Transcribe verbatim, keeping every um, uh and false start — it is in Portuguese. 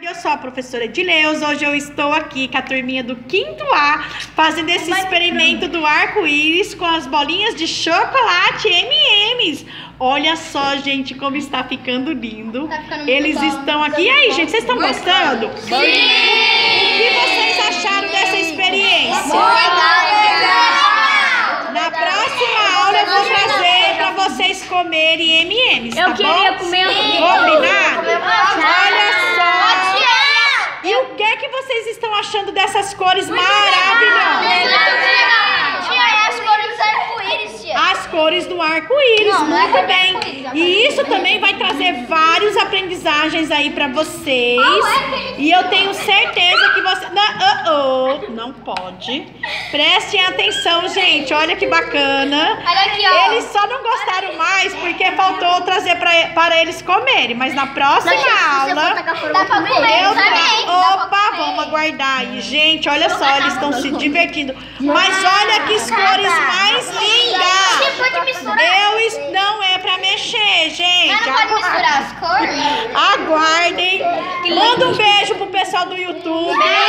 Eu sou a professora Edileuza. Hoje eu estou aqui com a turminha do quinto A, fazendo esse experimento do arco-íris com as bolinhas de chocolate M e M's. Olha só, gente, como está ficando lindo. Tá ficando muito Eles bom. estão aqui. E aí, gente, vocês estão gostando? Sim! O que vocês acharam dessa experiência? Na próxima aula eu vou trazer para vocês comerem M e M's, tá Eu bom? queria comer um. Combinado? Olha só! Tia! E o que é que vocês estão achando dessas cores maravilhosas? Tia, as cores do arco-íris, tia. As cores do arco-íris, Não, não é muito cor do bem. arco-íris, E isso também vai trazer várias aprendizagens aí pra vocês. E eu tenho certeza que você... Não, oh, oh, não pode. Prestem atenção, gente. Olha que bacana. Olha aqui, ó. Eles só não gostaram mais porque faltou trazer pra, para eles comerem. Mas na próxima aula... Dá pra comer Eu também. tra... Opa, vamos aguardar aí. Gente, olha só, eles estão se divertindo. Mas olha que cores mais lindas. Você pode misturar. Eu es- não é pra mexer, gente. Mas não pode misturar as cores? Aguardem. Manda um beijo pro pessoal do YouTube.